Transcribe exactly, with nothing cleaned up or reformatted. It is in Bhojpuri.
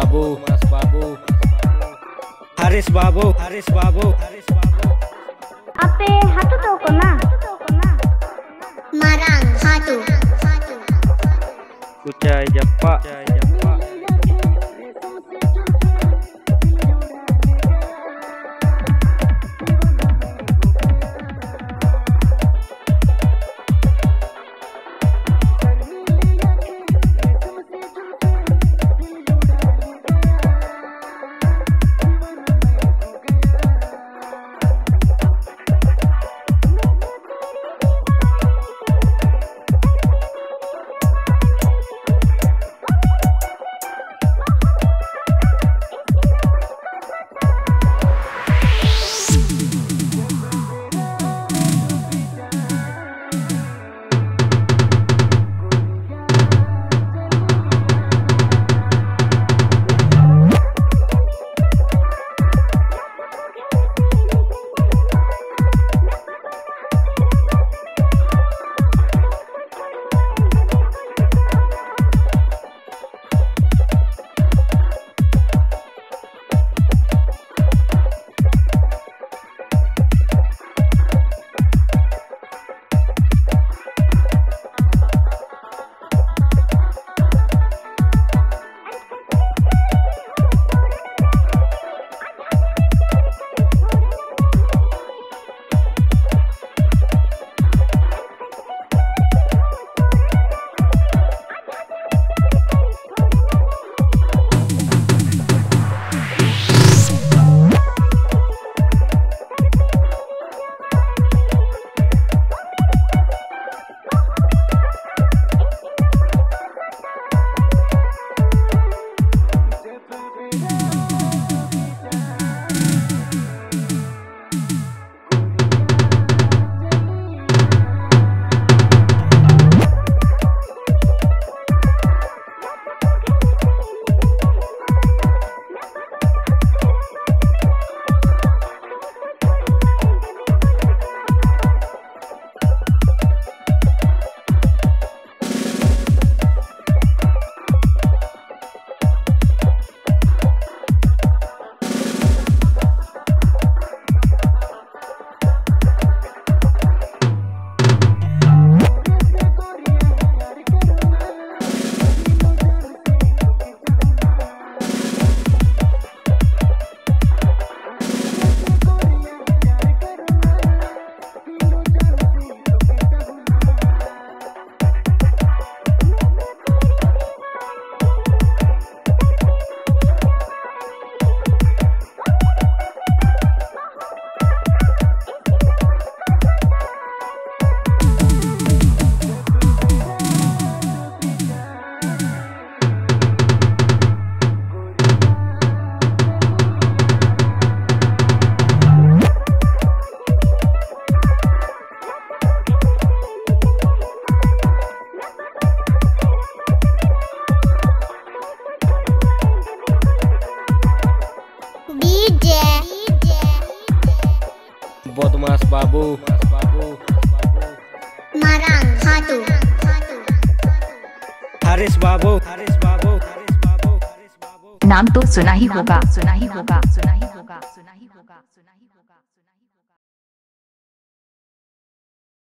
Babu, Mas Babu, Haris Babu, Haris Babu, Haris Babu. Ape hatu to kona? Marang hatu. Kucai Japa, Japa. Mas Babu, Mas Babu, Marang hatu. Haris Babu, Haris Babu, Haris Babu, Haris Babu. नाम तो सुना ही होगा, सुना ही होगा, सुना ही होगा, सुना ही होगा, सुना ही होगा, सुना ही होगा।